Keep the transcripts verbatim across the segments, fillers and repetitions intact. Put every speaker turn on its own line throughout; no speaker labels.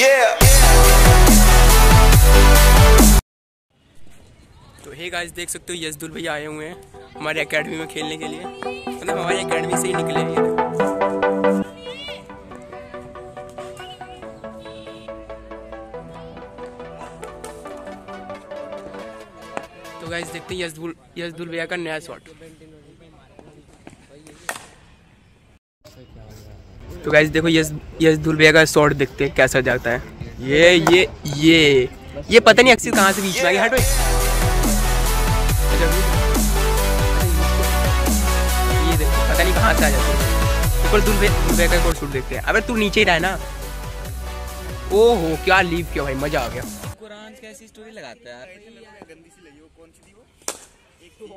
तो hey guys, देख सकते हो यशदुल भैया आए हुए हैं हमारे एकेडमी में खेलने के लिए। मतलब हमारी एकेडमी से ही निकले हैं ये। तो गाइस देखते हैं यशदुल यशदुल भैया का नया शॉट। तो गाइस देखो यश यशदुल भैया का शॉट देखते हैं कैसा जाता है। ये ये ये ये पता नहीं अक्सर कहाँ से बीच में आ गया। हटो, ये देखो पता नहीं कहाँ से आ जाते हैं। ऊपर दुल भैया का एक और शूट देखते हैं। अबे तू नीचे ही रहा है ना। ओहो क्या लीव किया भाई, मजा आ गया।
कुरान कैसी स्टोरी लगाता है यार। गंदी सी लगी वो, कौन सी थी वो? एक तो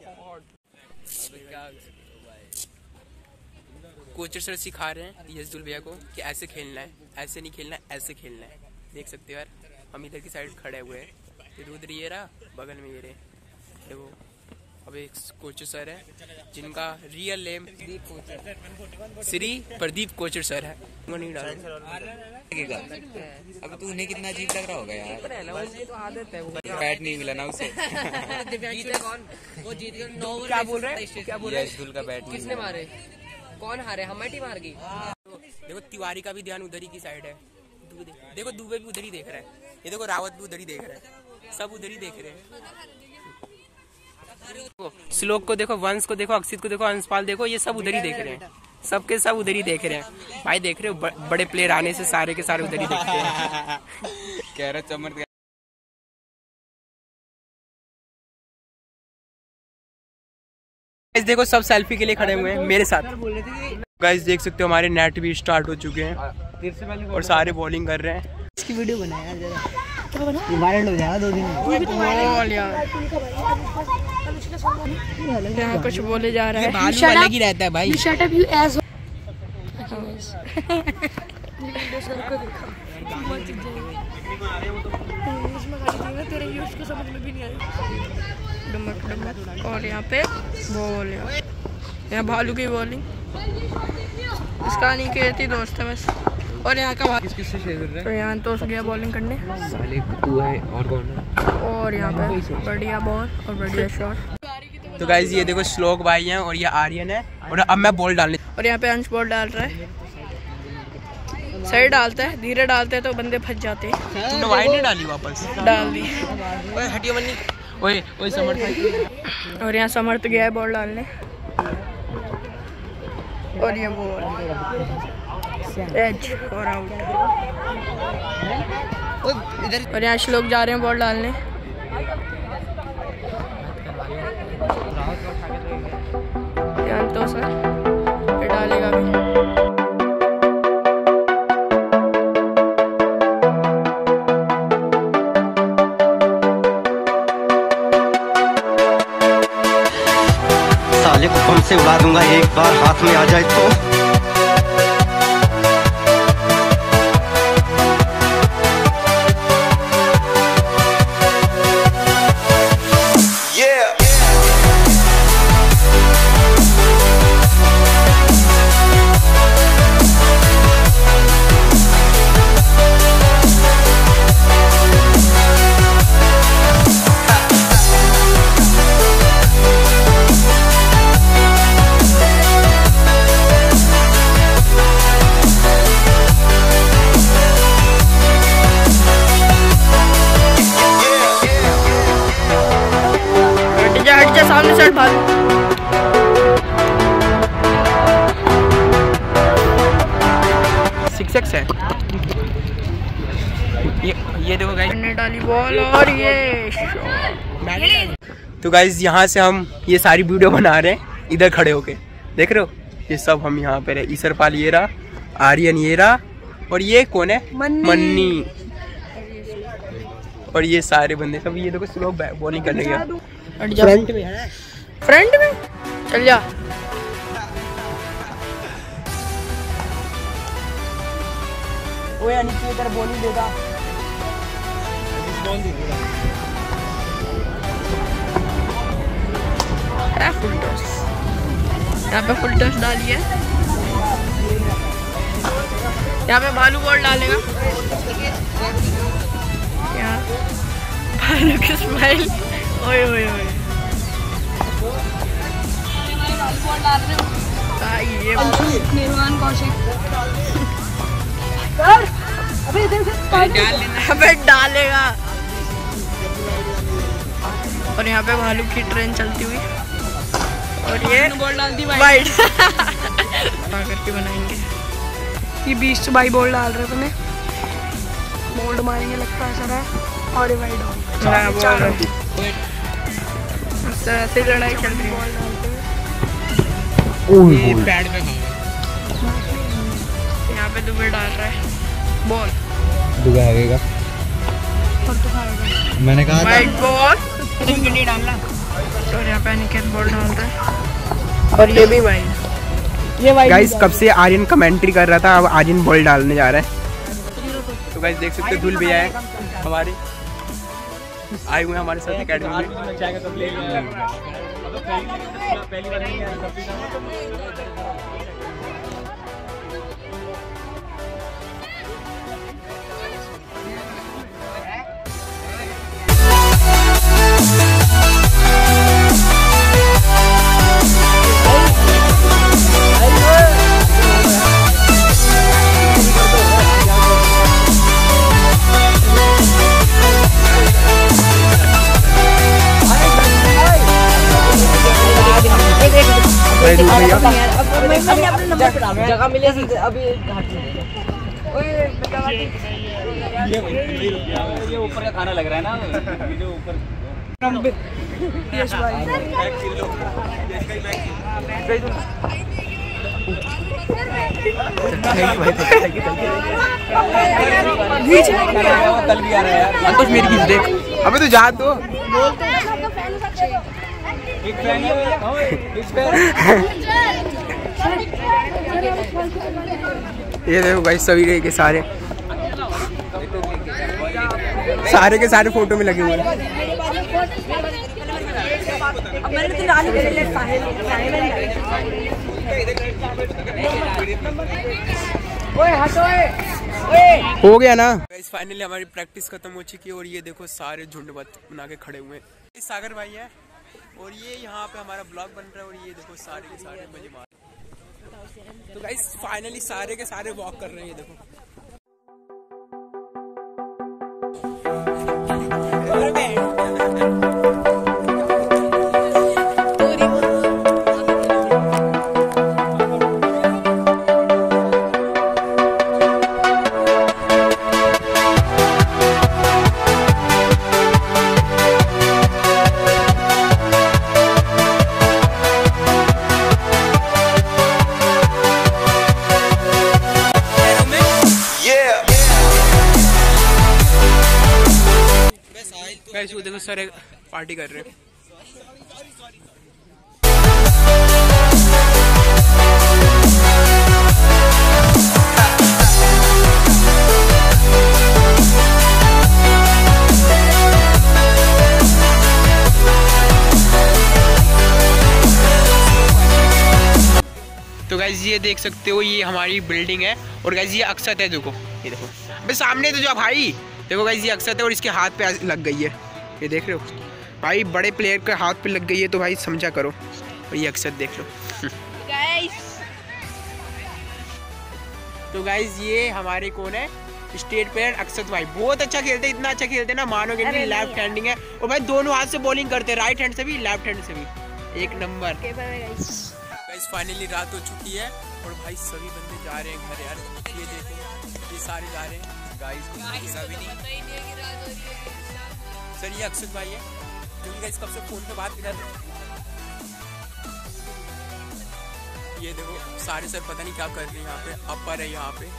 कोचर सर सिखा रहे हैं यशदुल भैया को कि ऐसे खेलना है, ऐसे नहीं खेलना है, ऐसे खेलना है। देख सकते हो यार, हम इधर की साइड खड़े हुए हैं, फिर उधर ये रहा, बगल में ये रहे देखो। अब एक कोचर सर है जिनका real name Shri Pradeep Kochar sir है। नहीं डाल
अब तू उन्हें कितना अजीब लग रहा होगा यार। तो आदत है, वो बैट नहीं मिला ना उसे।
कौन वो जीत गया? नौ
क्या बोल रहे हैं? क्या बोल रहे हैं?
यशदुल का बैट
किसने मारे? कौन हारे? हमारी टीम हार गई।
देखो तिवारी का भी ध्यान उधर ही की साइड है। देखो दुबे भी उधर ही देख रहा है। ये देखो रावत भी उधर ही देख रहा है। सब उधर ही देख रहे हैं। श्लोक को देखो, वंश को देखो, अक्षित को देखो, अंशपाल देखो, ये सब उधर ही देख रहे हैं। सबके सब उधर ही देख रहे हैं भाई। देख रहे हो बड़े प्लेयर आने से सारे के सारे उधर ही देखते हैं।
कह रहा चमत्कार।
देखो सब सेल्फी के लिए खड़े हुए हैं मेरे साथ। गाइस देख सकते हो हमारे नेट भी स्टार्ट हो चुके हैं और सारे बॉलिंग कर रहे हैं।
इसकी वीडियो बनाया जरा, वायरल हो जाएगा दो दिन में।
यहाँ कुछ बोले जा रहा है।
भालू अलग ही रहता है भाई।
Shut up you ass. तेरे व्यूज को समझ में भी नहीं आई। और यहाँ पे बॉल, यहाँ भालू की बॉलिंग। इसका नहीं कहती दोस्त है बस। और यहाँ का
किस किस से शेयर कर रहा है?
तो यहाँ तो गया बॉलिंग करने।
साले तू है और कौन है?
और यहाँ पे बढ़िया बॉल और बढ़िया शॉट।
तो गाइस ये देखो श्लोक भाई हैं और ये आर्यन है और अब मैं बॉल डालने।
और यहाँ पे अंश बॉल डाल रहा है। सही डालता है, धीरे डालते हैं तो बंदे फंस जाते हैं।
तूने वाइड नहीं डाली वापस?
डाल दी।
ओए हटियो बन्नी। ओए ओए समर्थ।
और यहाँ समर्थ गया है बॉल डालने। और ये बॉल एज और आउट। और यहाँ श्लोक जा रहे हैं बॉल डालने। यहाँ तो सर ये डालेगा भी।
साले को बम से उड़ा दूंगा एक बार हाथ में आ जाए तो।
सामने से भाग।
सिक्स एक्स है ये। ये देखो गाइस
ने डाली बॉल और ये।
तो गाइस यहाँ से हम ये सारी वीडियो बना रहे हैं इधर खड़े होके। देख रहे हो ये सब हम यहाँ पे रहे। ईसरपाल ये रहा, आर्यन ये रहा और ये कौन है?
मन्नी,
मन्नी। और ये सारे बंदे सब ये देखो स्लो बॉलिंग करने गया।
फ्रंट में है,
फ्रंट में चल जा।
ओए नीचे इधर बॉलिंग देगा। बॉल दे देगा।
फुल टॉस यहाँ पे फुल टॉस डाली है। यहाँ पे भालू बॉल डालेगा। यहाँ भालू की स्माइल, ओए ओए ओए। ये
निर्वाण कौशिक
अबे डालेगा। और यहाँ पे भालू की ट्रेन चलती हुई और ये
बॉल डाल दी
वाइट करके बनाएंगे।
ये बीस बाई बॉल डाल रहे अपने बोल्ड मारेंगे लगता है सर है और ये वाइड
ऐसे लड़ाई चल रही है। यहाँ पे दुबे डाल रहा है बॉल।
दुबे आएगा मैंने कहा
वाइट बॉल
नहीं डालना।
और यहाँ पे अनिकेत बॉल डाल रहा है और ये भी वाइड।
ये वाइड
गाइस कब से आर्यन कमेंट्री कर रहा था, अब आर्यन बॉल डालने जा रहा है। तो गाइस देख सकते हो धूल भैया है हमारे आए हुए हमारे साथ अकेडमी में।
जगह मिलेगी अभी।
ये ऊपर का खाना लग रहा है ना, जो ऊपर कल भी आ रहा है यार।
अंकुश मेरी खींच देख, अबे तू जा तो।
एक फैन है भैया, एक फैन।
ये देखो भाई सभी के सारे सारे के सारे फोटो में लगे हुए हैं। हो गया ना गाइस, फाइनली हमारी प्रैक्टिस खत्म हो चुकी है और ये देखो सारे झुंड बना के खड़े हुए हैं। सागर भाई है और ये यहाँ पे हमारा ब्लॉग बन रहा है और ये देखो सारे के सारे मजे मार। तो गाइस फाइनली सारे के सारे वॉक कर रहे हैं, ये देखो। गाइस वो देखो सारे पार्टी कर रहे हैं। तो गाइस ये देख सकते हो ये हमारी बिल्डिंग है और गाइस ये अक्षत है, देखो ये देखो अबे सामने तो जो भाई देखो गाइस ये अक्षत है और इसके हाथ पे लग गई है, ये देख रहे हो भाई, बड़े प्लेयर के हाथ पे लग गई है तो भाई समझा करो। और ये अक्षत देख लो
गाइस।
तो गाइस ये हमारे कौन है, स्टेट प्लेयर अक्षत भाई, बहुत अच्छा खेलते, इतना अच्छा खेलते ना मानोगे नहीं। लेफ्ट हैंडिंग है और भाई दोनों हाथ से बॉलिंग करते, राइट हैंड से भी लेफ्ट हैंड से भी, एक नंबर। गाइस फाइनली रात हो चुकी है और भाई सभी बंदे जा रहे हैं घर यार। ये देखो ये सारे जा रहे हैं गाइस, सभी नहीं सर ये अक्षत भाई है क्योंकि गाइस कब से फोन पे बात कर रहे हैं। ये देखो सारे सर पता नहीं क्या कर रहे हैं यहाँ पे, अपर है यहाँ पे।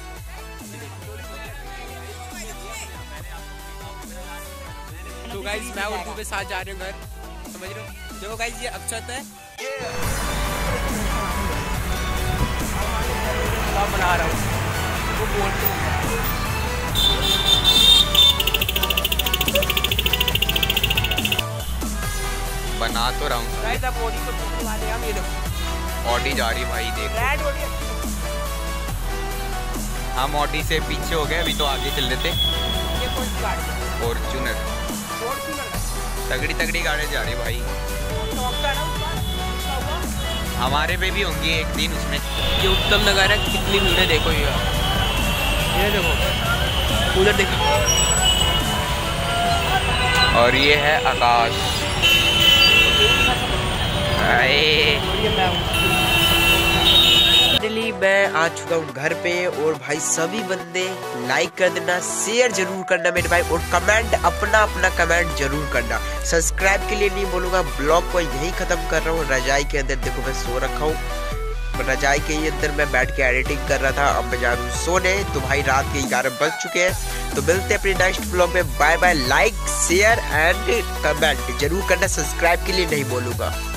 तो गाइस मैं और तू के साथ जा रहे हूँ घर, समझ रहे हो। देखो गाइस ये अक्षत है, बना रहा हूँ वो बोलते हैं।
बना तो रहा हूँ
गाइस अब ऑडी को पूछने वाले हम, ये देखो
ऑडी जा रही भाई, देख
रेड ऑडी।
हम ऑडी से पीछे हो गए, अभी तो आगे चल रहे थे।
ये कौन सी गाड़ी है?
फॉर्च्यूनर,
फॉर्च्यूनर
तगड़ी तगड़ी गाड़ी जा रही भाई।
टॉप का ना उसका उसका हुआ।
हमारे पे भी होंगी एक दिन उसमें।
ये उत्तम नगर है, कितनी भीड़ है देखो। ये ये देखो उधर देखो।
और ये है आकाश।
फाइनली मैं आ चुका हूँ घर पे और भाई सभी बंदे लाइक कर देना, शेयर जरूर करना मेरे भाई, और कमेंट अपना अपना कमेंट जरूर करना। सब्सक्राइब के लिए नहीं बोलूँगा, ब्लॉग को यही खत्म कर रहा हूँ। रजाई के अंदर देखो मैं सो रखा हूँ, रजाई के अंदर मैं बैठ के एडिटिंग कर रहा था। अब मैं जा रहा हूँ सोने, तो भाई रात के ग्यारह बज चुके हैं। तो मिलते हैं अपने नेक्स्ट ब्लॉग में। Bye bye. Like share and comment जरूर करना, सब्सक्राइब के लिए नहीं बोलूँगा।